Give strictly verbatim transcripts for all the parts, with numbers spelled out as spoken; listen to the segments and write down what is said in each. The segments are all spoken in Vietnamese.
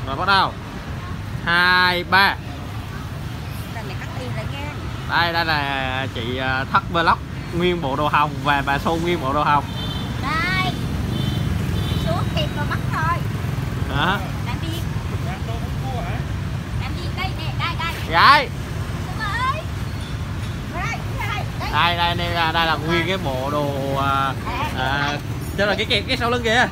Rồi bắt đầu. Hai ba. Đây đây là chị Thất Vlog nguyên bộ đồ hồng và bà Xu nguyên bộ đồ hồng. Đây. Xuống kịp rồi bắt thôi. Hả? Làm gì? Làm gì đây nè, đây đây. Gái. Đây, đây đây đây, đây là nguyên cái bộ đồ à, à, cho là cái kẹp cái sau lưng kìa.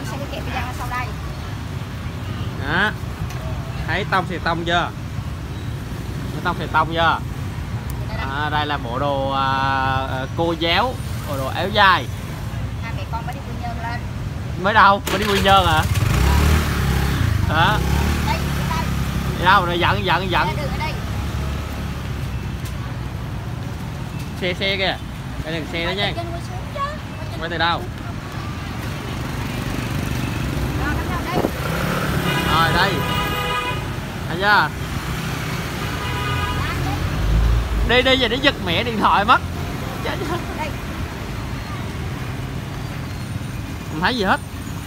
Đó. Thấy tông thì tông chưa? Thấy tông thì tông chưa? À, đây là bộ đồ à, cô giáo, bộ đồ áo dài. Hai mẹ con mới đi Quy Nhơn lên. Mới đâu? Mới đi Quy Nhơn hả? Hả? Đây, đây. Đi đâu? Rồi giận giận giận. Xe xe kìa. Đây là xe đó nha. Quay từ đâu? Rồi đây. Thấy chưa? Đi đi về để giật mẹ điện thoại mất. Không thấy gì hết.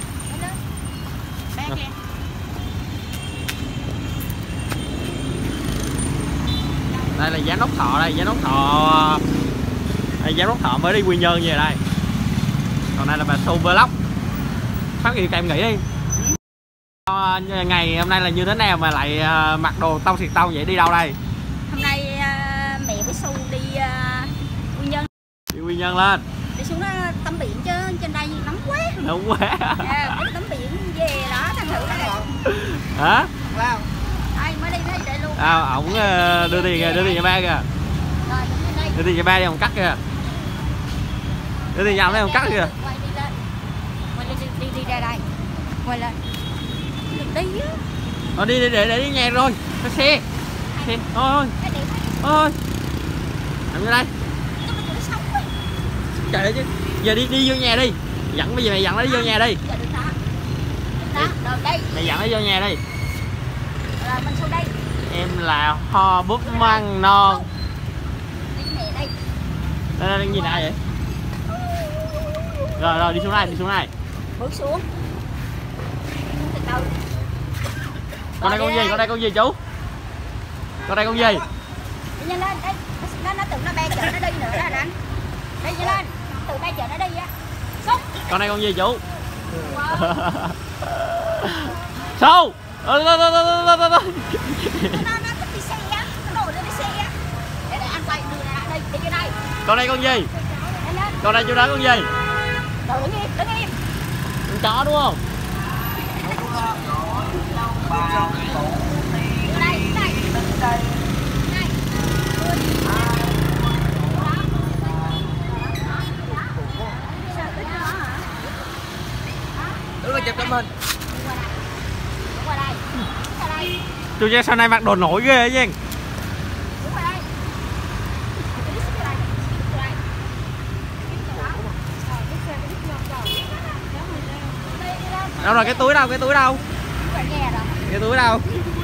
Đây là giám đốc Thọ đây, giám đốc Thọ. Đây, giám đốc Thọ mới đi Quy Nhơn về đây. Còn đây là bà Xu Vlog. Phát hiện cho em nghỉ đi. Ừ. Ngày hôm nay là như thế nào mà lại mặc đồ tông xịt tông vậy, đi đâu đây? Hôm nay uh, mẹ với Xu đi uh, Quy Nhơn. Đi Quy Nhơn lên. Đi xuống đó tắm biển chứ trên đây nóng quá. Nóng quá. À, mới tắm biển về đó thành thử đây. Hả? Wow. Đây mới đi thấy đây luôn. À, ổng đưa tiền đưa tiền cho ba kìa. Rồi, đây. Đưa tiền cho ba đi ông cắt kìa. Đưa tiền cho ông đây ông cắt kìa. Quay đi lên. Quay đi đi đi, đi ra đây. Quay lên. Đi á. Thôi đi để để đi nhà rồi. Cái xe. Xe. Thôi thôi. Thôi. Làm như đây. Trời ơi chứ. Giờ đi đi vô nhà đi. Dẫn bây giờ mày dẫn nó đi vô nhà đi. Mày dẫn nó vô nhà đi. Rồi mình xuống đây. Em là Ho Búp Măng Non. Đây là cái gì này vậy? Rồi rồi đi xuống này, đi xuống này. Bước xuống. Từ từ. Con đây con gì? Con đây con gì chú? Con đây con gì? Đi nhanh lên, đây. Nó nó tưởng nó ba chợ nó đi nữa đó anh. Đi nhanh lên. Từ ba chợ nó đi á. Xúc. Con đây con gì chú? Xu. Đó đó đó đó đó đó. Nó nó thích đi xe á, nó ngồi lên đi xe á. Để để anh quay đưa ra đây, đi cái đây. Con đây con gì? Con đây chú đó con gì? Rồi đứng im, đứng im. Con chó đúng không? Đưa đây, đây. Đây. Đứng lên chụp tấm hình. Chú Giang sau này mặc đồ nổi ghê chứ. Đâu rồi cái túi đâu, cái túi đâu? Cái túi đâu?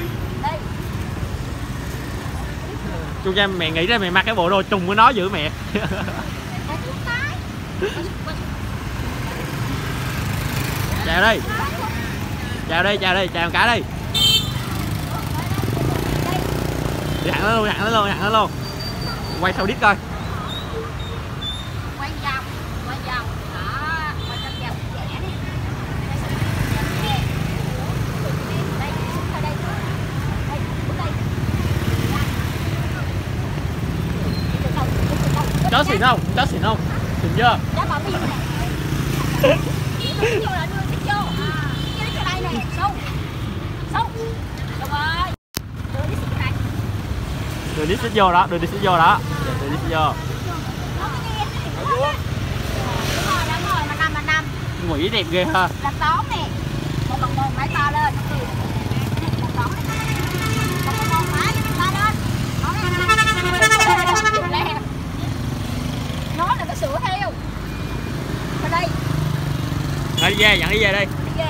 Chú Giang mẹ nghĩ ra mẹ mặc cái bộ đồ trùng với nó dữ mẹ. Chào đi. Chào đi, chào đi, chào cả đi. Đi hẳn nó luôn, hẳn nó luôn, hẳn nó luôn. Quay sau đít coi. Quay vòng, quay vòng. Đó, quay trong vòng dễ nè. Đây, xuống thôi đây. Đây, bước đây. Chó xịn không? Chó xịn không? Xịn chưa? Chó bỏ miệng nè. Đưa vô là đưa xích vô. À, đưa cho đây nè, Xu. Xu. Được rồi. Đưa đi xích đây. Đưa đi xích vô đó, đưa đi xích vô đó. Đưa đi xích vô. Đúng rồi, đúng rồi, mà năm mà năm. Quỷ đẹp ghê ha. Làm tón nè. Một bằng một máy to lên. Một tón này. Một bằng một máy to lên. Nó là cái sữa heo. Vào đây. Rồi đi về, dẫn đi về đi. Đi về.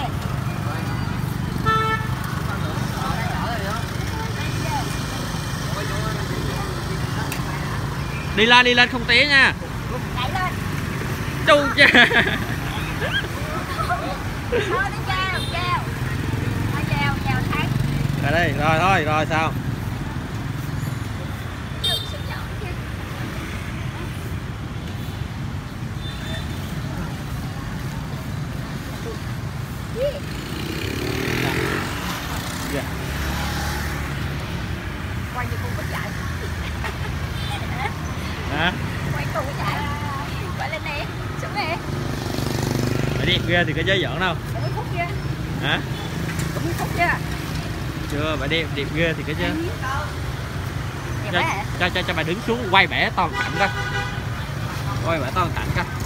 Đi lên, đi lên không té nha. Đẩy lên. Chu cha. Thôi đi treo, treo. Thôi treo, treo tháng Rồi, rồi thôi, rồi sao? Yeah. Quay như con có chạy. Hả? Quay con có chạy. Quay lên nè, xuống nè. Mày đi ghê thì có chơi giỡn đâu. Cũng khúc kia. Hả? Cũng khúc kia. Chưa, bà đẹp đẹp ghê thì có chứ. Cho, cho, cho, cho bà đứng xuống quay bẻ toàn cảnh coi. Quay bẻ toàn cảnh coi.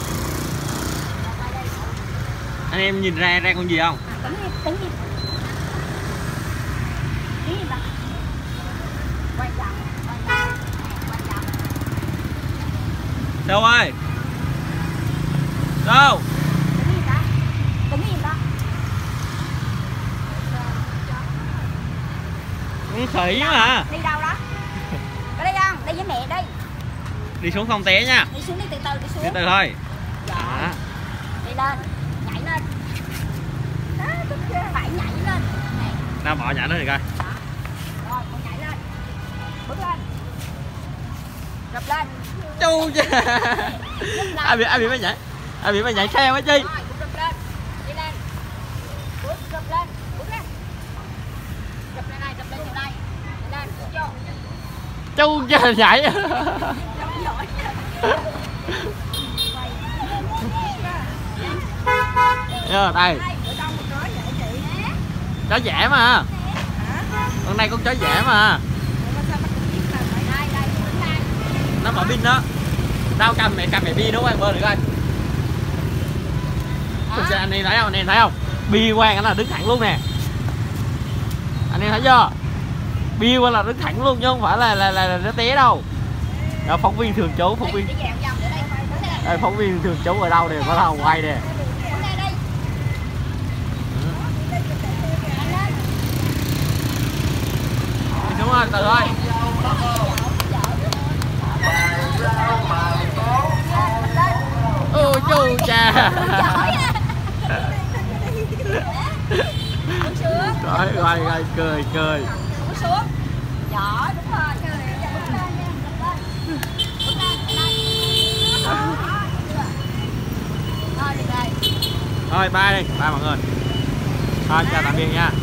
Anh em nhìn ra ra con gì không? Đứng đi, đứng đi. Đứng đi bà. Quay vòng, quay vòng, quay vòng. Đâu ơi? Đâu? Đứng đi ta. Đứng đi ta. Con khỉ mà. Đi đâu đó? Ở đây không? Đi với mẹ đi. Đi xuống không té nha. Đi xuống đi từ từ đi xuống. Từ từ thôi. Dạ. Đi lên, nhảy lên. Đó, tức kia phải nhảy lên. Này. Nào bỏ nhảy nó thì coi. Đó. Rồi, con nhảy lên. Bước lên. Rụp lên. Chu chứ. Ai bị ai bị mày nhảy. Ai bị mày nhảy theo á chi. Rồi, cũng rụp lên. Đi lên. Bước rụp lên. Bước lên. Rụp lên đây, rụp lên từ đây. Đi lên, bước vô. Chu chứ nhảy. Giỏi. Ờ, đây. Chó dẻ mà. Con này con chó dẻ mà. Nó mở pin đó. Tao cầm mẹ cầm mẹ bi nó quang bơ được coi. Thực sự anh em thấy không? Anh em thấy không? Bi quang anh là đứng thẳng luôn nè. Anh em thấy chưa? Bi quang là đứng thẳng luôn chứ không phải là là là, là nó té đâu. Đó, phóng viên thường trú, phóng viên. Đây, phóng viên thường trú ở đâu nè, có đâu quay nè. Đi xuống rồi, từ thôi. Ôi chu cha. Rồi, rồi, rồi, cười, cười. Xuống. Giỏi, đúng rồi. Thôi đi đây. Thôi bye đi, bye mọi người. Thôi chào tạm biệt nha.